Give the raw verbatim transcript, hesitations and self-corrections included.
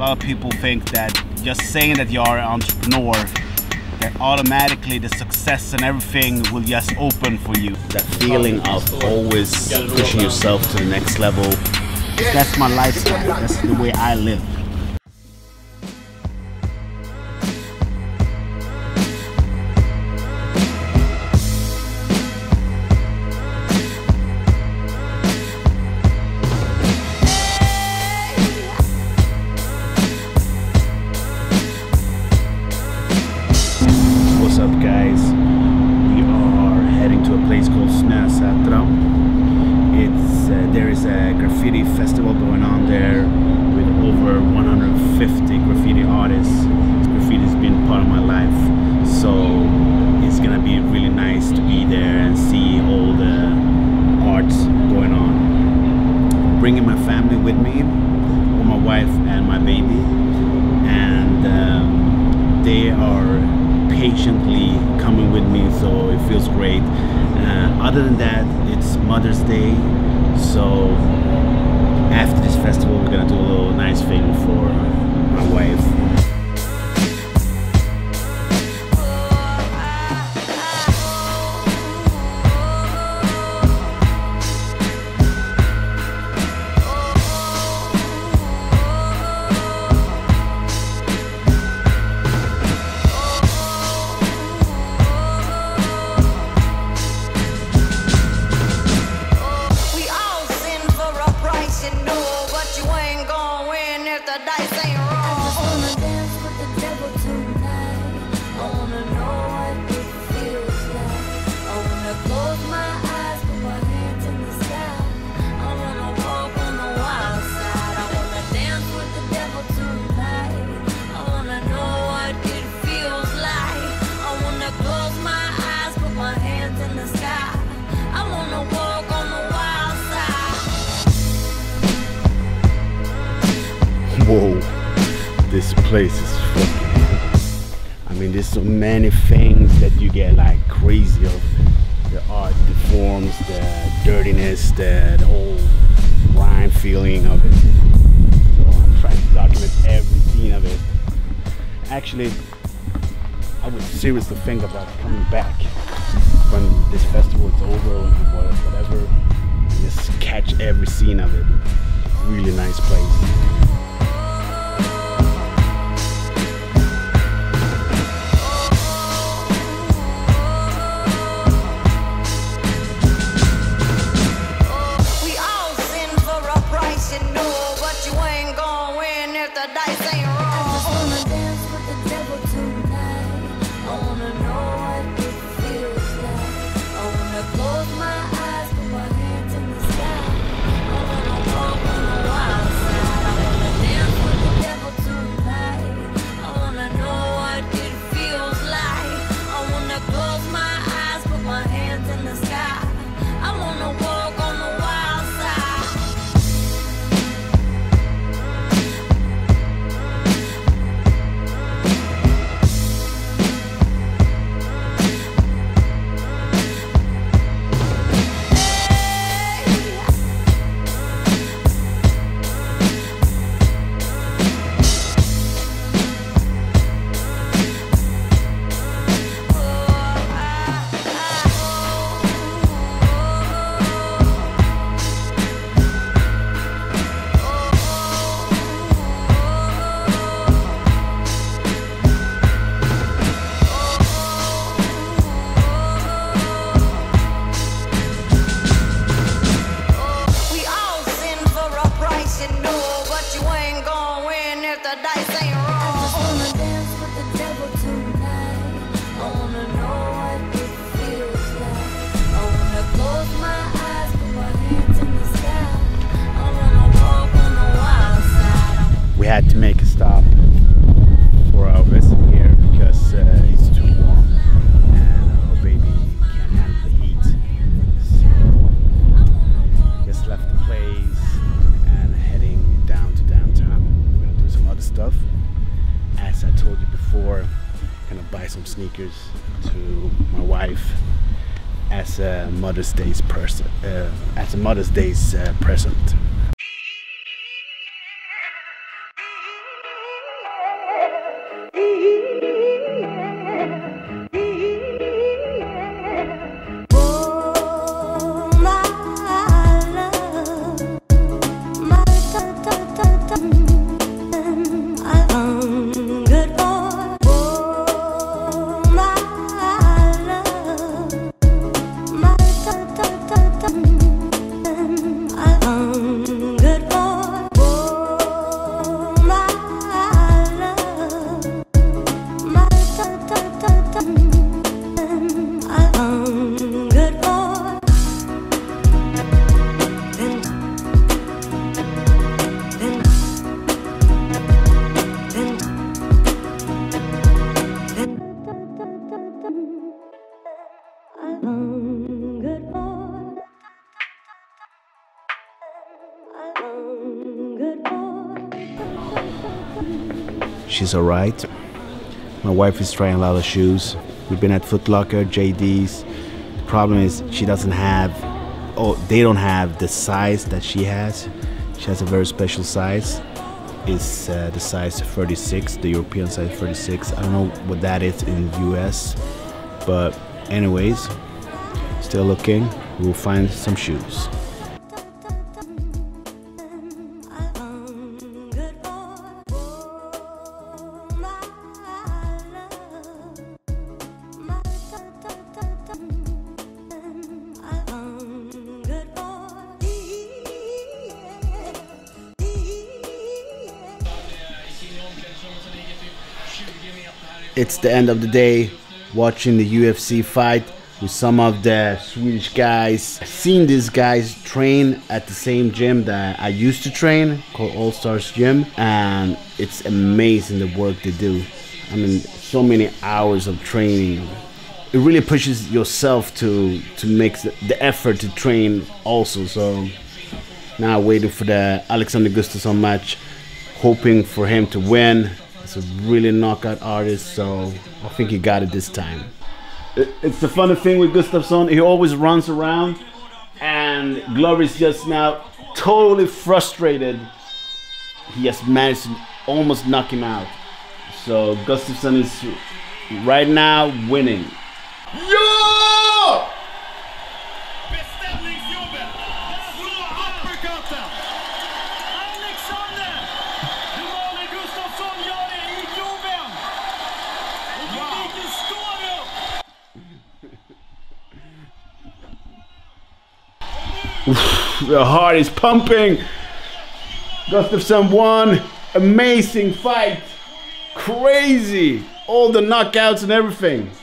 lot of people think that just saying that you are an entrepreneur, that automatically the success and everything will just open for you. That feeling of always pushing yourself to the next level. That's my lifestyle. That's the way I live. What's up, guys? We are heading to a place called Snösätra. It's uh, there is a graffiti festival going on there with over one hundred fifty graffiti artists. Graffiti has been part of my life, so it's gonna be really nice to be there and see all the arts going on. Bringing my family with me, or my wife and my baby, and um, they are patiently coming with me, so it feels great. Uh, other than that, it's Mother's Day, so after this festival we're gonna do a little nice thing for my wife. Whoa, this place is fucking, I mean, there's so many things that you get like crazy of. The art, the forms, the dirtiness, the, the whole grime feeling of it. So I'm trying to document every scene of it. Actually, I would seriously think about coming back when this festival is over or whatever, and just catch every scene of it. Really nice place. We had to make a stop for our visit here because uh, it's too warm and our baby can't handle the heat. So just left the place and heading down to downtown. We're gonna do some other stuff. As I told you before, I'm gonna buy some sneakers to my wife as a Mother's Day's person, uh, as a Mother's Day's uh, present. she's alright. My wife is trying a lot of shoes. We've been at Foot Locker, J D's. The problem is she doesn't have, oh, they don't have the size that she has. She has a very special size. It's uh, the size thirty-six, the European size thirty-six. I don't know what that is in the U S, but anyways, still looking. We'll find some shoes. It's the end of the day, watching the U F C fight with some of the Swedish guys. I've seen these guys train at the same gym that I used to train, called All Stars Gym, and it's amazing the work they do. I mean, so many hours of training. It really pushes yourself to to make the, the effort to train also. So now waiting for the Alexander Gustafsson match, hoping for him to win. He's a really knockout artist, so I think he got it this time. It's the funny thing with Gustafsson, he always runs around, and Glover is just now totally frustrated. He has managed to almost knock him out. So Gustafsson is right now winning. Yo! The heart is pumping. Gustafsson won. Amazing fight. Crazy. All the knockouts and everything.